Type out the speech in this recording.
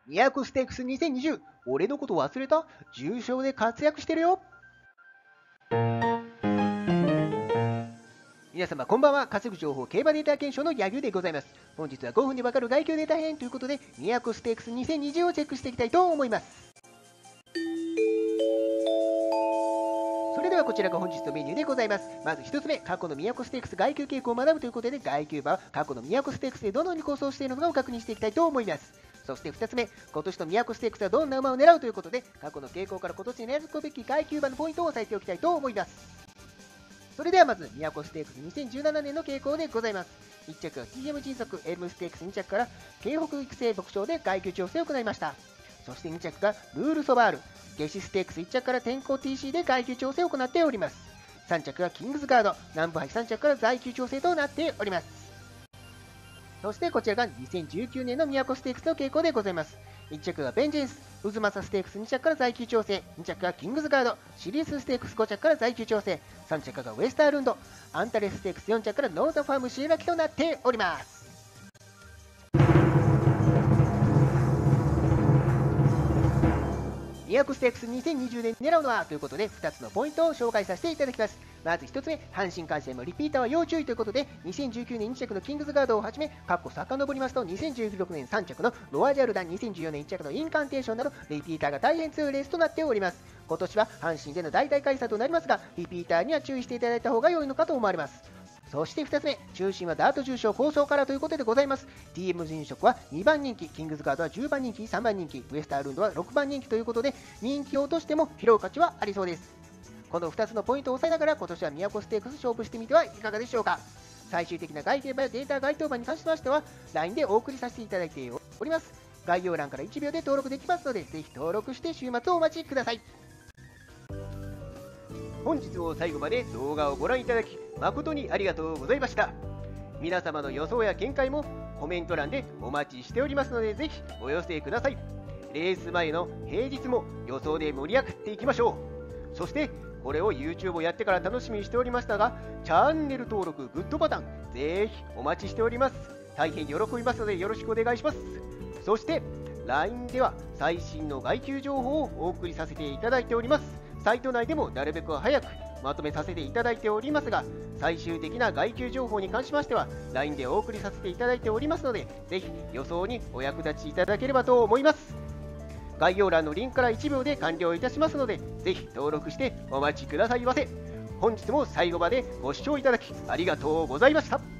都ステークス2020、俺のこと忘れた？重賞で活躍してるよ。皆様こんばんは。稼ぐ情報競馬データ検証の柳生でございます。本日は5分でわかる外級データ編ということで、都ステークス2020をチェックしていきたいと思います。それではこちらが本日のメニューでございます。まず1つ目、過去の都ステークス外級傾向を学ぶということで、外級馬は過去の都ステークスでどのように構想しているのかを確認していきたいと思います。そして2つ目、今年の都ステークスはどんな馬を狙うということで、過去の傾向から今年狙うべき外級馬のポイントを押さえておきたいと思います。それではまず、都ステークス2017年の傾向でございます。1着は TM 迅速、エルムステークス2着から京北育成牧場で外級調整を行いました。そして2着がルールソバール、ゲシステークス1着から天候 TC で外級調整を行っております。3着がキングズガード、南部杯3着から在級調整となっております。そしてこちらが2019年の都ステークスの傾向でございます。1着がベンジェンス、渦政ステークス2着から在級調整、2着がキングズガード、シリースステークス5着から在級調整、3着がウェスタールンド、アンタレスステークス4着からノーザファームシエラキとなっております。都ステークス2020年狙うのはということで、2つのポイントを紹介させていただきます。まず1つ目、阪神関西もリピーターは要注意ということで、2019年2着のキングズガードをはじめ、過去遡りますと2016年3着のロアジャルダン、2014年1着のインカンテーションなどリピーターが大変強いレースとなっております。今年は阪神での大体開催となりますが、リピーターには注意していただいた方が良いのかと思われます。そして2つ目、中心はダート重賞構想からということでございます。TM 迅速は2番人気、キングズガードは10番人気、3番人気、ウエスタールンドは6番人気ということで、人気を落としても拾う価値はありそうです。この2つのポイントを押さえながら、今年は都ステークス勝負してみてはいかがでしょうか。最終的な外形馬やデータ該当馬に関しましては、LINE でお送りさせていただいております。概要欄から1秒で登録できますので、ぜひ登録して週末をお待ちください。本日も最後まで動画をご覧いただき誠にありがとうございました。皆様の予想や見解もコメント欄でお待ちしておりますので、ぜひお寄せください。レース前の平日も予想で盛り上がっていきましょう。そしてこれを YouTube をやってから楽しみにしておりましたが、チャンネル登録、グッドボタンぜひお待ちしております。大変喜びますのでよろしくお願いします。そして LINE では最新の外級情報をお送りさせていただいております。サイト内でもなるべく早くまとめさせていただいておりますが、最終的な外級情報に関しましては LINE でお送りさせていただいておりますので、ぜひ予想にお役立ちいただければと思います。概要欄のリンクから1秒で完了いたしますので、ぜひ登録してお待ちくださいませ。本日も最後までご視聴いただきありがとうございました。